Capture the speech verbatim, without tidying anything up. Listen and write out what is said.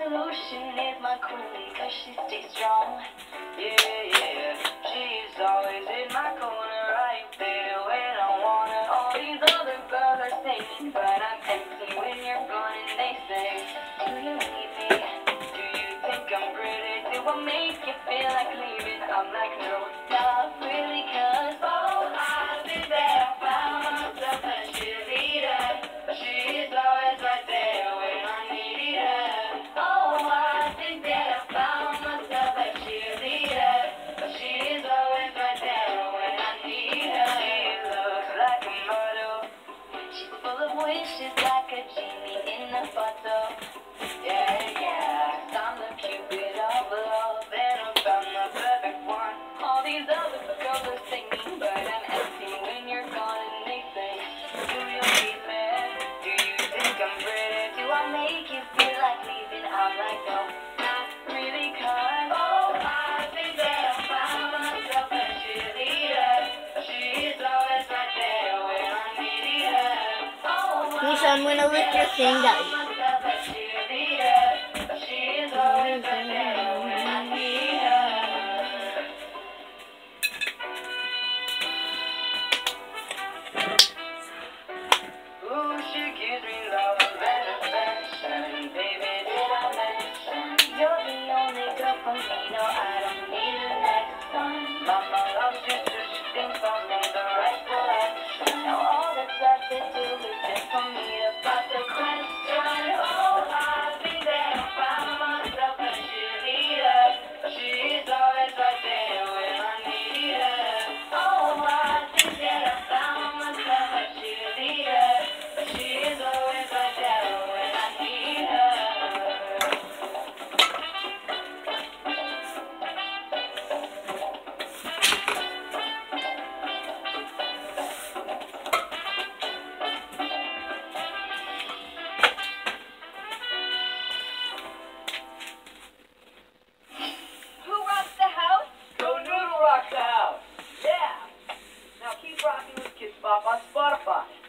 solution is my queen, cause she stays strong. Yeah, yeah, she's always in my corner, right there when I want her. All these other girls are singing, but I'm empty when you're gone and they say, do you need me? Do you think I'm pretty? Do I make you feel like leaving? I'm like, no, not really, cause oh, I think that I found myself a cheerleader. She's always right there when I need her. Oh, I think that I found myself a cheerleader. She's always right there when I need her. She looks like a model. She's full of wishes like a genie in a bottle. Yeah, yeah, I'm the cupid of love, and I found the perfect one. All these other girls are singing, but I'm empty when you're gone and they say, do you need me? Do you think I'm pretty? Do I make you feel like leaving? I'm like, no, not really, cause oh, I think that I found myself a cheerleader. She's always right there when I need her. Oh, Nisha, I'm gonna lick your thing out. She's always right there when I need her. Ooh, she gives me love and affection. Baby, did I mention you're the only girl for me? No, I don't need the next one. Mama loves you too. She thinks I'll make the right selection. Now all that's left to do is just for me to pass the question. Oh, I think that I found myself a cheerleader. She's always right there when I need her. Oh, I think that I found myself a cheerleader. She's always right there when I need her. Who rocks the house? Go Noodle rocks the house. Yeah. Now keep rocking with Kids Bop on Spotify.